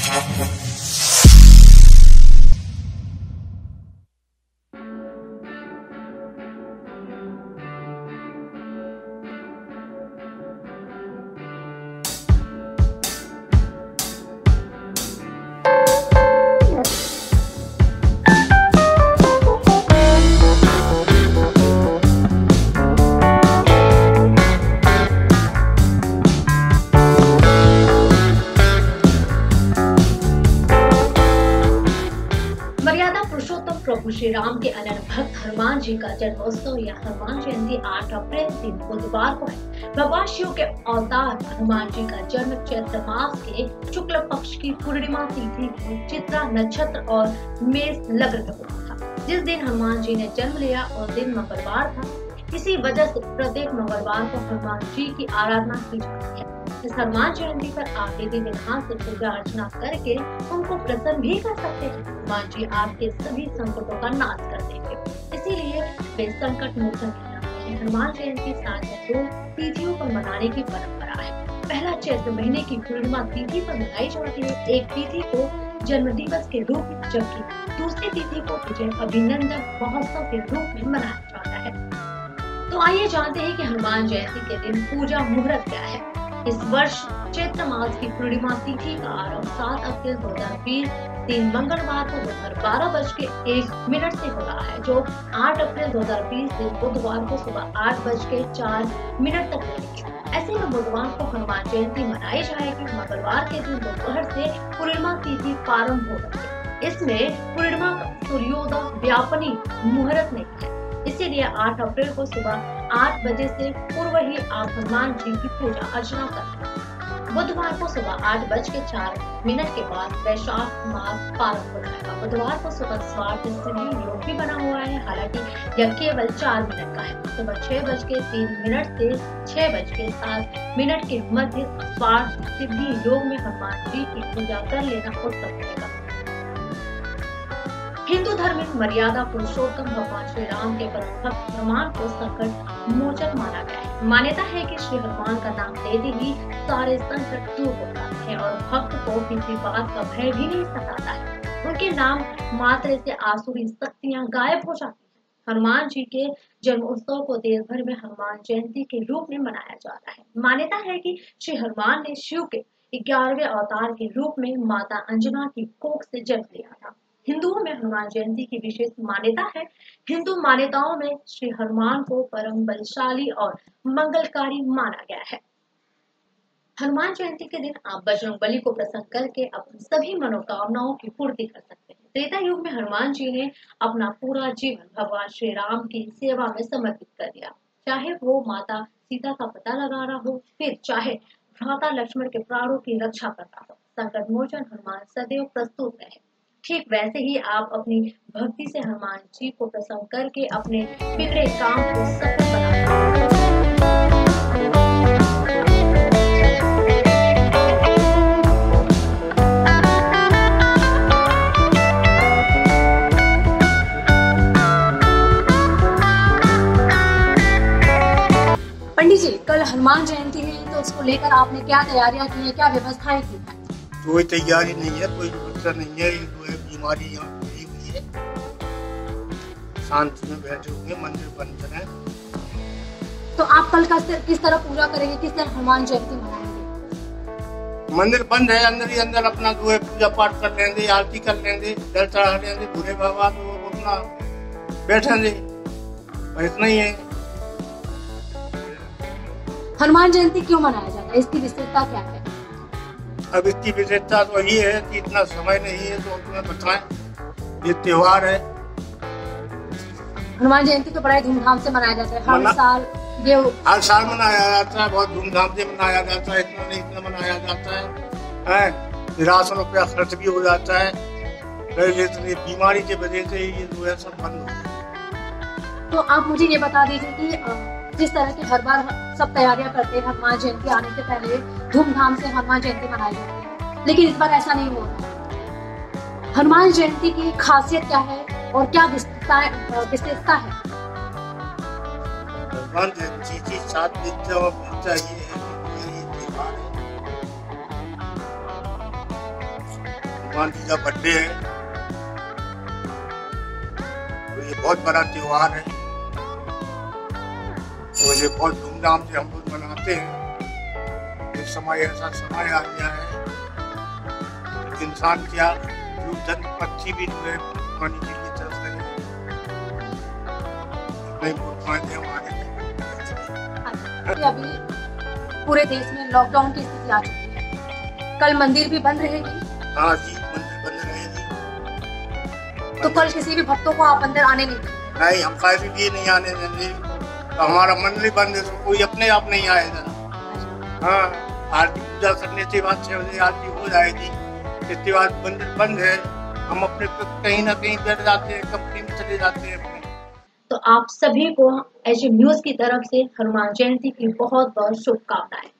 मर्यादा पुरुषोत्तम प्रभु श्री राम के अनन्य भक्त हनुमान जी का जन्मोत्सव या हनुमान जयंती 8 अप्रैल दिन बुधवार को है। भगवान शिव के अवतार हनुमान जी का जन्म चैत्र मास के शुक्ल पक्ष की पूर्णिमा तिथि को चित्रा नक्षत्र और मेष लग्न में हुआ था। जिस दिन हनुमान जी ने जन्म लिया और दिन मंगलवार था। इसी वजह से प्रत्येक मंगलवार को हनुमान जी की आराधना की जाती है। इस हनुमान जयंती पर आप विधि विधान से पूजा अर्चना करके उनको प्रसन्न भी कर सकते हैं। हनुमान जी आपके सभी संकटों का नाश कर देंगे, इसीलिए वे संकट मोचन कहलाते हैं। हनुमान जयंती साल में 2 तिथियों पर मनाने की परंपरा है। पहला चैत्र महीने की पूर्णिमा तिथि पर मनाई जाती है। एक तिथि को जन्म दिवस के रूप में, जबकि दूसरी तिथि को विजय अभिनंदन महोत्सव के रूप में मनाया जाता है। तो आइए जानते हैं कि हनुमान जयंती के दिन पूजा मुहूर्त क्या है। इस वर्ष चैत्र मास की पूर्णिमा तिथि का आरंभ 7 अप्रैल 2020 दिन मंगलवार को दोपहर 12:01 से हो रहा है, जो 8 अप्रैल 2020 दिन बुधवार को सुबह 8:04 तक रहेगी। ऐसे में बुधवार को हनुमान जयंती मनाई जाएगी। मंगलवार के दिन दोपहर से पूर्णिमा तिथि प्रारंभ हो रही है। इसमें पूर्णिमा का सूर्योदय व्यापनी मुहूर्त नहीं है, इसीलिए 8 अप्रैल को सुबह 8 बजे से पूर्व ही आप हनुमान जी की पूजा अर्चना करें। बुधवार को सुबह 8:04 के बाद वैशाख मास प्रारंभ हो जाएगा। बुधवार को सुबह स्वार्थ सिद्धि योग भी बना हुआ है, हालांकि यह केवल 4 मिनट का है। सुबह 6:03 से 6:07 के मध्य स्वार्थ सिद्धि योग में हनुमान जी की पूजा कर लेना उत्तम रहेगा। हिंदू धर्म में मर्यादा पुरुषोत्तम भगवान श्री राम के परम भक्त हनुमान को संकट मोचक माना गया है। मान्यता है कि श्री हनुमान का नाम लेते ही सारे संकट दूर हो जाते हैं और भक्त को किसी बात का भय भी नहीं सताता है। उनके नाम मात्र से आसुरी शक्तियां गायब हो जाती हैं। हनुमान जी के जन्मोत्सव को देश भर में हनुमान जयंती के रूप में मनाया जाता है। मान्यता है कि श्री हनुमान ने शिव के 11वें अवतार के रूप में माता अंजना की कोख से जन्म लिया था। हिंदुओं में हनुमान जयंती की विशेष मान्यता है। हिंदू मान्यताओं में श्री हनुमान को परम बलशाली और मंगलकारी माना गया है। हनुमान जयंती के दिन आप बजरंगबली को प्रसन्न करके अपनी सभी मनोकामनाओं की पूर्ति कर सकते हैं। त्रेता युग में हनुमान जी ने अपना पूरा जीवन भगवान श्री राम की सेवा में समर्पित कर दिया। चाहे वो माता सीता का पता लगा रहा हो, फिर चाहे भ्राता लक्ष्मण के प्राणों की रक्षा करना हो, संकट मोचन हनुमान सदैव प्रस्तुत रहे। ठीक वैसे ही आप अपनी भक्ति से हनुमान जी को प्रसन्न करके अपने बिगड़े काम को सफल बना सकते हैं। पंडित जी, कल हनुमान जयंती है, तो उसको लेकर आपने क्या तैयारियां की है, क्या व्यवस्थाएं की है? कोई तैयारी नहीं है, कोई व्यवस्था नहीं है। ये बीमारी यहाँ फैली हुई है। शांति में बैठे हुए, मंदिर बंद है। तो आप कल किस तरह पूजा करेंगे, किस तरह हनुमान जयंती मनाएंगे? मंदिर बंद है, अंदर ही अंदर अपना जो है पूजा पाठ कर लेंगे, आरती कर लेंगे, जल चढ़ा लेंगे, भोले बाबा तो अपना बैठेंगे, और इतना ही है। हनुमान जयंती क्यों मनाया जाता है, इसकी विशेषता क्या है? अब इसकी विशेषता तो यही है कि इतना समय नहीं है तो तुम्हें बताएं। ये त्योहार है। हनुमान जयंती तो बड़ा धूमधाम से मनाया जाता है। हर साल मनाया जाता है, बहुत धूमधाम से मनाया जाता है। इतना नहीं, इतना मनाया जाता है। लाखों रुपया खर्च भी हो जाता है। बीमारी की वजह से ये जो है सब बंद हो गया। तो आप मुझे ये बता दीजिए कि जिस तरह की हर बार सब तैयारियां करते हैं, हनुमान जयंती आने से पहले धूमधाम से हनुमान जयंती मनाई जाती है, लेकिन इस बार ऐसा नहीं हो रहा। हनुमान जयंती की खासियत क्या है और क्या विशेषता है? हनुमान जयंती की साथ चाहिए है। हनुमान जी का बर्थडे है, तो ये बहुत बड़ा त्योहार है, तो ये बहुत धूमधाम से हम लोग मनाते हैं। इस समय ऐसा समय आ गया है, इंसान क्या, जीव जंतु पक्षी भी जो है पानी के लिए तरस रहे हैं, नहीं बोल पाते हमारे। अभी पूरे देश में लॉकडाउन की स्थिति आ चुकी है, कल मंदिर भी बंद रहेगी। हाँ जी, मंदिर बंद रहेगी। तो कल किसी भी भक्तों को आप अंदर आने नहीं देंगे? नहीं, हम कहीं भी नहीं आने देंगे, तो हमारा मंदिर बंद है, तो कोई अपने आप नहीं आएगा। हाँ, आरती पूजा करने के बाद 6 बजे आरती हो जाएगी, इसके बाद मंदिर बंद है, हम अपने कहीं ना कहीं बैठ जाते हैं, कंपनी में चले जाते हैं अपने। तो आप सभी को एच न्यूज की तरफ से हनुमान जयंती की बहुत बहुत शुभकामनाएं।